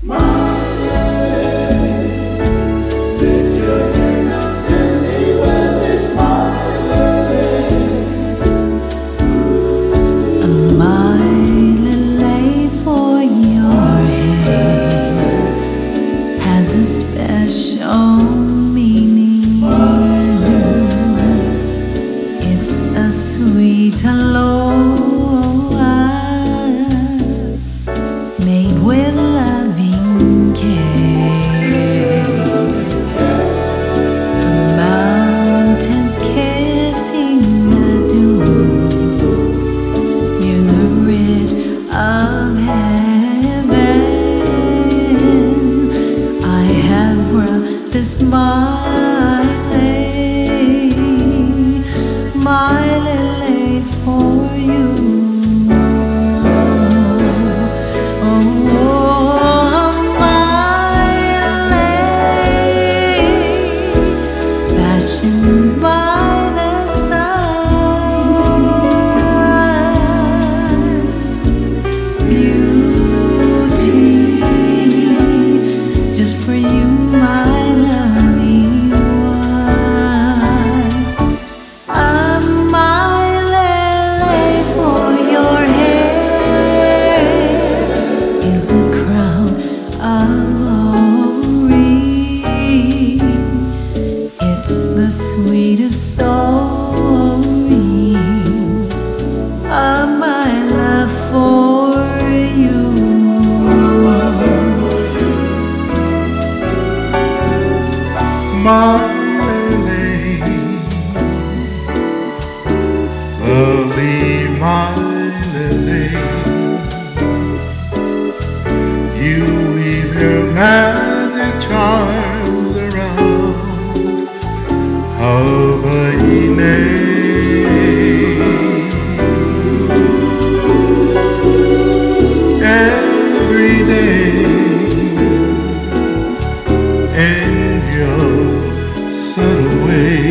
A special meaning. It's a sweet aloha made with loving care. From mountains kissing the dew near the ridge of heaven, this Maile for you. Oh, Maile, fashioned by the sun, beauty just for you, my lovely one. A Maile for your hair is a crown of glory. It's the sweetest story of my love for you. Maile, lovely Maile, you weave your magic charms around Hawaii. Every day in your subtle way,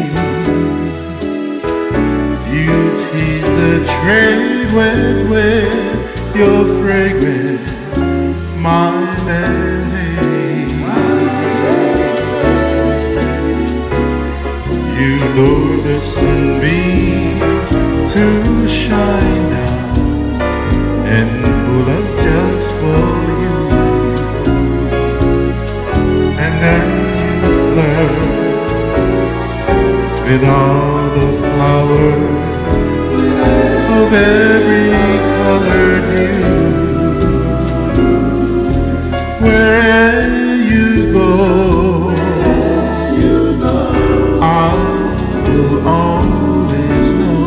you tease the trade winds with your fragrance, Maile. You lure the sunbeams to shine down and pull up just for you, and then with all the flowers of every colored hue. Wherever you go, I will always know.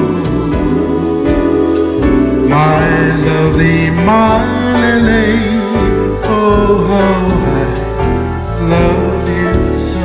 My lovely Maile, oh how I love you so.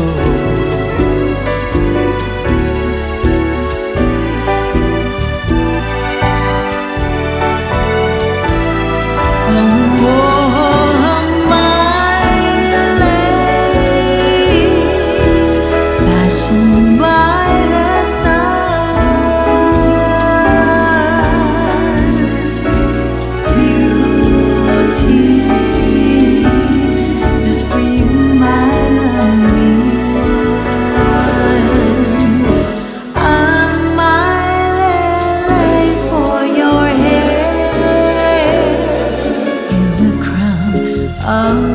A